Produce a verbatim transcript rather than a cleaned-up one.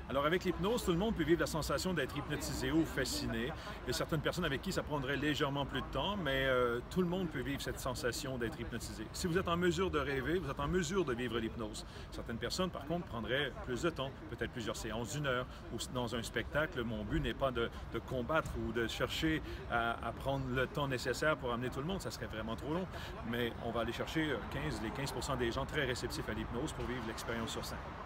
Alors avec l'hypnose, tout le monde peut vivre la sensation d'être hypnotisé ou fasciné. Il y a certaines personnes avec qui ça prendrait légèrement plus de temps, mais euh, tout le monde peut vivre cette sensation d'être hypnotisé. Si vous êtes en mesure de rêver, vous êtes en mesure de vivre l'hypnose. Certaines personnes, par contre, prendraient plus de temps, peut-être plusieurs séances d'une heure, ou dans un spectacle, mon but n'est pas de, de combattre ou de chercher à, à prendre le temps nécessaire pour amener tout le monde, ça serait vraiment trop long, mais on va aller chercher quinze, les quinze pour cent des gens très réceptifs à l'hypnose pour vivre l'expérience sur scène.